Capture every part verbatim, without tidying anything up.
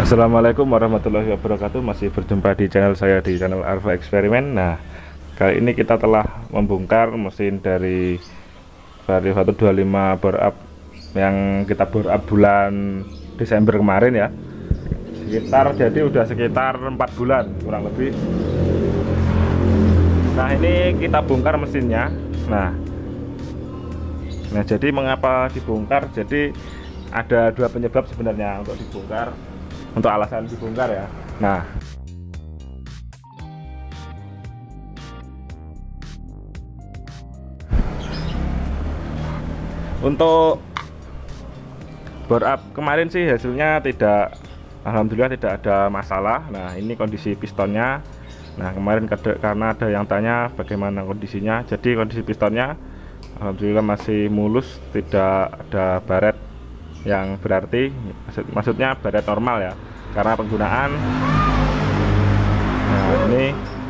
Assalamualaikum warahmatullahi wabarakatuh. Masih berjumpa di channel saya, di channel Arfa Eksperimen. Nah, kali ini kita telah membongkar mesin dari Vario seratus dua puluh lima bore up yang kita bore up bulan Desember kemarin ya. Sekitar jadi udah sekitar empat bulan kurang lebih. Nah, ini kita bongkar mesinnya. Nah, nah jadi mengapa dibongkar? Jadi ada dua penyebab sebenarnya untuk dibongkar. Untuk alasan dibongkar ya. Nah, untuk bore up kemarin sih hasilnya tidak, alhamdulillah tidak ada masalah. Nah, ini kondisi pistonnya. Nah, kemarin karena ada yang tanya bagaimana kondisinya, jadi kondisi pistonnya alhamdulillah masih mulus, tidak ada baret yang berarti, maksud, maksudnya baret normal ya, karena penggunaan. Nah, ini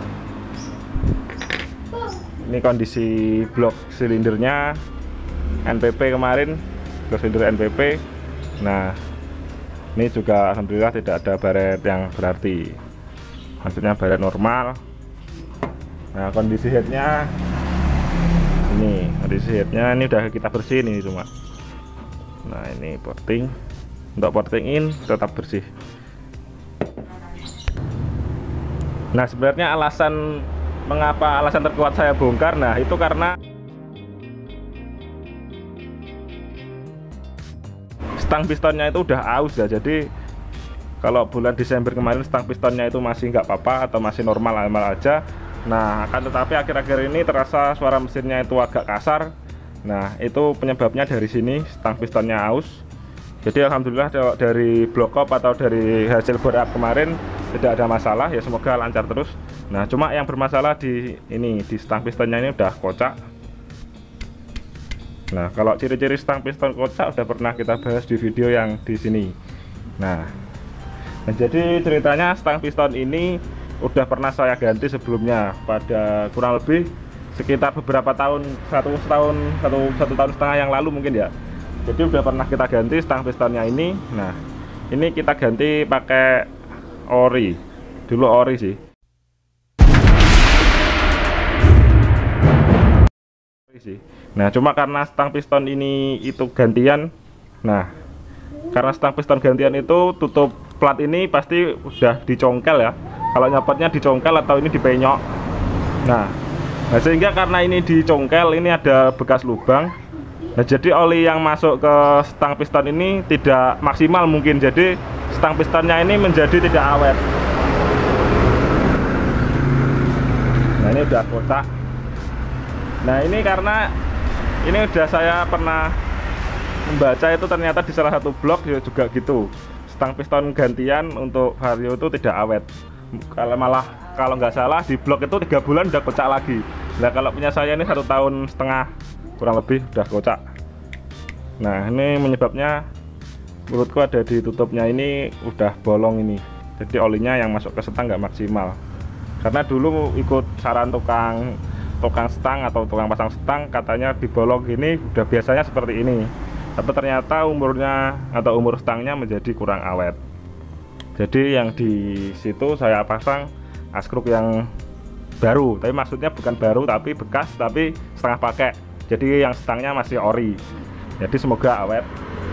ini kondisi blok silindernya N P P kemarin, blok silinder N P P. Nah, ini juga alhamdulillah tidak ada baret yang berarti, maksudnya baret normal. Nah, kondisi headnya ini, kondisi headnya ini udah kita bersihin ini cuma. Nah, ini porting, untuk porting in tetap bersih. Nah, sebenarnya alasan mengapa alasan terkuat saya bongkar, nah itu karena stang pistonnya itu udah aus ya. Jadi kalau bulan Desember kemarin stang pistonnya itu masih nggak apa-apa atau masih normal-normal aja. Nah, akan tetapi akhir-akhir ini terasa suara mesinnya itu agak kasar. Nah, itu penyebabnya dari sini, stang pistonnya aus. Jadi alhamdulillah dari block up atau dari hasil bore up kemarin tidak ada masalah ya, semoga lancar terus. Nah, cuma yang bermasalah di ini, di stang pistonnya ini udah kocak. Nah, kalau ciri-ciri stang piston kocak udah pernah kita bahas di video yang di sini. Nah, nah jadi ceritanya stang piston ini udah pernah saya ganti sebelumnya pada kurang lebih sekitar beberapa tahun, satu tahun satu satu tahun setengah yang lalu mungkin ya. Jadi udah pernah kita ganti stang pistonnya ini. Nah, ini kita ganti pakai ori, dulu ori sih. Nah, cuma karena stang piston ini itu gantian. Nah, karena stang piston gantian itu tutup plat ini pasti udah dicongkel ya. Kalau nyopotnya dicongkel atau ini dipenyok. Nah, Nah, sehingga karena ini dicongkel, ini ada bekas lubang. Nah, jadi oli yang masuk ke stang piston ini tidak maksimal mungkin. Jadi stang pistonnya ini menjadi tidak awet. Nah, ini udah kotak. Nah, ini karena ini udah saya pernah membaca itu ternyata di salah satu blog ya juga gitu. Stang piston gantian untuk Vario itu tidak awet. Kalau malah kalau nggak salah di blok itu tiga bulan udah kocak lagi. Nah, kalau punya saya ini satu tahun setengah kurang lebih udah kocak. Nah, ini menyebabnya menurutku ada di tutupnya ini udah bolong ini. Jadi olinya yang masuk ke stang nggak maksimal. Karena dulu ikut saran tukang tukang stang atau tukang pasang stang, katanya di bolong ini udah biasanya seperti ini. Tapi ternyata umurnya atau umur stangnya menjadi kurang awet. Jadi yang di situ saya pasang askruk yang baru, tapi maksudnya bukan baru tapi bekas, tapi setengah pakai. Jadi yang stangnya masih ori. Jadi semoga awet.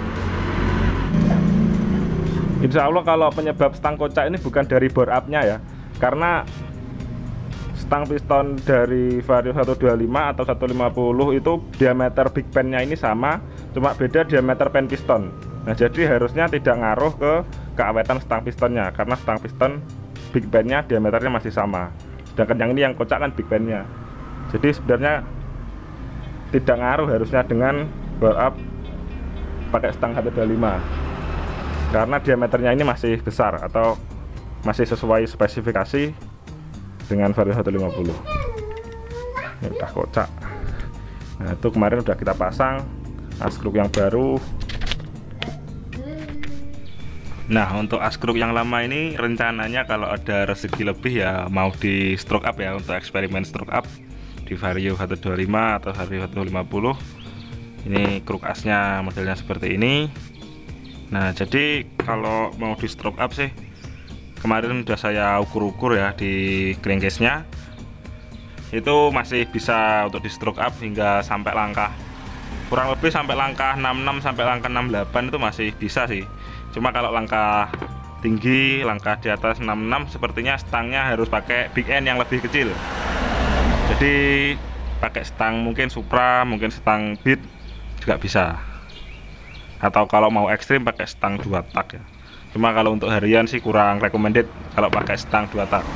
Insya Allah kalau penyebab stang kocak ini bukan dari bore up-nya ya, karena stang piston dari Vario seratus dua puluh lima atau seratus lima puluh itu diameter big pen-nya ini sama, cuma beda diameter pen piston. Nah, jadi harusnya tidak ngaruh ke keawetan stang pistonnya, karena stang piston big pen-nya diameternya masih sama. Sedangkan yang ini yang kocak kan big pen-nya. Jadi sebenarnya tidak ngaruh harusnya dengan bore up pakai stang seratus dua puluh lima, karena diameternya ini masih besar atau masih sesuai spesifikasi dengan Vario seratus lima puluh. Ini udah kocak. Nah, itu kemarin udah kita pasang askruk yang baru. Nah, untuk askruk yang lama ini rencananya kalau ada rezeki lebih ya mau di stroke up ya, untuk eksperimen stroke up di Vario seratus dua puluh lima atau Vario seratus lima puluh. Ini kruk asnya modelnya seperti ini. Nah, jadi kalau mau di stroke up sih, kemarin udah saya ukur-ukur ya di crankcase-nya, itu masih bisa untuk di stroke up hingga sampai langkah kurang lebih sampai langkah enam puluh enam sampai langkah enam puluh delapan itu masih bisa sih. Cuma kalau langkah tinggi, langkah di atas enam puluh enam, sepertinya stangnya harus pakai big end yang lebih kecil. Jadi pakai stang mungkin Supra, mungkin stang Beat juga bisa. Atau kalau mau ekstrim pakai stang dua tak ya. Cuma kalau untuk harian sih kurang recommended kalau pakai stang dua tak.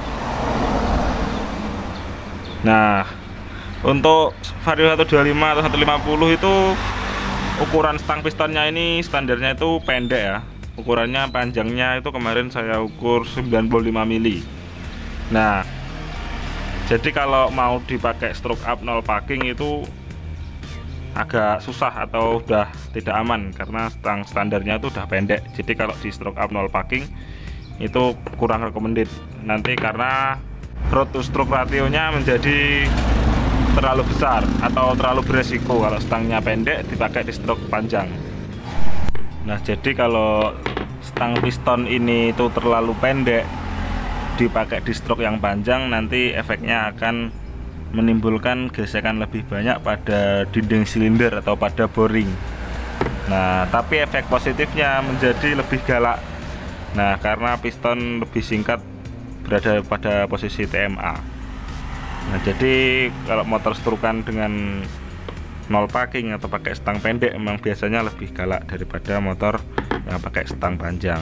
Nah, untuk Vario seratus dua puluh lima atau seratus lima puluh itu ukuran stang pistonnya ini standarnya itu pendek ya. Ukurannya panjangnya itu kemarin saya ukur sembilan puluh lima mili. Nah, jadi kalau mau dipakai stroke up nol packing itu agak susah atau udah tidak aman karena stang standarnya itu udah pendek. Jadi kalau di stroke up nol packing itu kurang recommended nanti karena road to stroke rasionya menjadi terlalu besar atau terlalu beresiko kalau stangnya pendek dipakai di stroke panjang. Nah, jadi kalau stang piston ini itu terlalu pendek dipakai di stroke yang panjang, nanti efeknya akan menimbulkan gesekan lebih banyak pada dinding silinder atau pada boring. Nah, tapi efek positifnya menjadi lebih galak. Nah, karena piston lebih singkat berada pada posisi T M A. Nah, jadi kalau motor strukan dengan nol packing atau pakai stang pendek memang biasanya lebih galak daripada motor yang pakai stang panjang.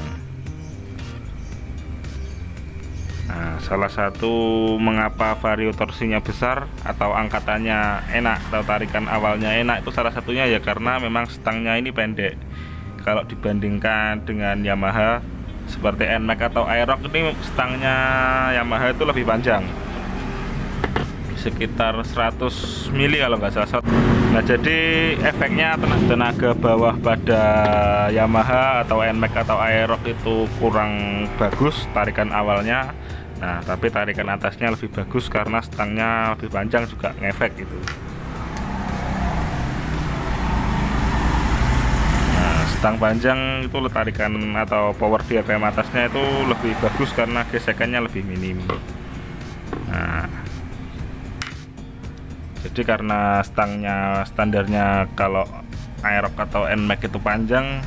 Nah, salah satu mengapa Vario torsinya besar atau angkatannya enak atau tarikan awalnya enak itu salah satunya ya karena memang stangnya ini pendek. Kalau dibandingkan dengan Yamaha seperti N MAX atau Aerox ini stangnya Yamaha itu lebih panjang, sekitar seratus mili kalau nggak salah. Nah, jadi efeknya tenaga bawah pada Yamaha atau N MAX atau Aerox itu kurang bagus tarikan awalnya. Nah, tapi tarikan atasnya lebih bagus karena stangnya lebih panjang juga ngefek gitu. Nah, stang panjang itu tarikan atau power di R P M atasnya itu lebih bagus karena gesekannya lebih minim. Nah, jadi karena stangnya standarnya kalau Aerox atau N MAX itu panjang,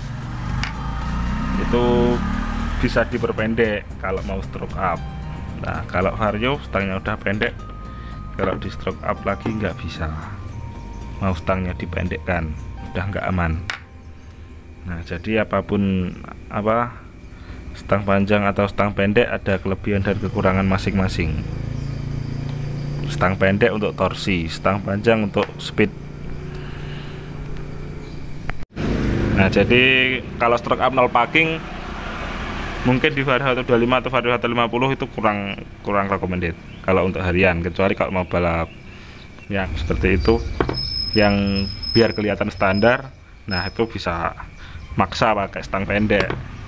itu bisa diperpendek kalau mau stroke up. Nah, kalau Vario stangnya udah pendek, kalau di stroke up lagi nggak bisa, mau stangnya dipendekkan udah nggak aman. Nah, jadi apapun apa stang panjang atau stang pendek ada kelebihan dan kekurangan masing-masing. Stang pendek untuk torsi, stang panjang untuk speed. Nah, jadi kalau stroke up nol packing mungkin di Vario seratus dua puluh lima atau Vario seratus lima puluh itu kurang kurang recommended kalau untuk harian, kecuali kalau mau balap yang seperti itu yang biar kelihatan standar. Nah, itu bisa maksa pakai stang pendek.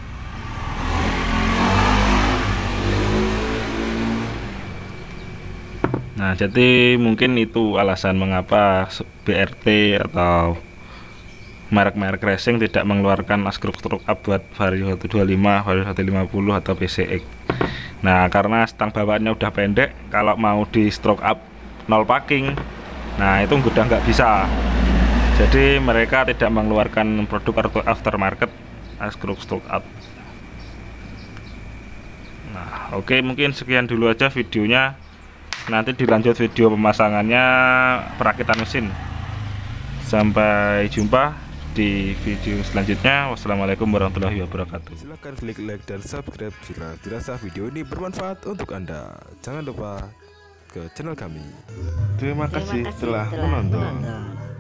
Nah, jadi mungkin itu alasan mengapa B R T atau merek-merek racing tidak mengeluarkan askruk stroke up buat Vario seratus dua puluh lima, Vario seratus lima puluh atau P C X. Nah, karena stang bawaannya udah pendek, kalau mau di stroke up nol packing, nah itu udah nggak bisa. Jadi mereka tidak mengeluarkan produk aftermarket askruk stroke up. Nah, oke, mungkin sekian dulu aja videonya. Nanti dilanjut video pemasangannya perakitan mesin. Sampai jumpa di video selanjutnya. Wassalamualaikum warahmatullahi wabarakatuh. Silahkan klik like dan subscribe jika dirasa video ini bermanfaat untuk Anda. Jangan lupa ke channel kami. Terima kasih, Terima kasih telah telah menonton. menonton.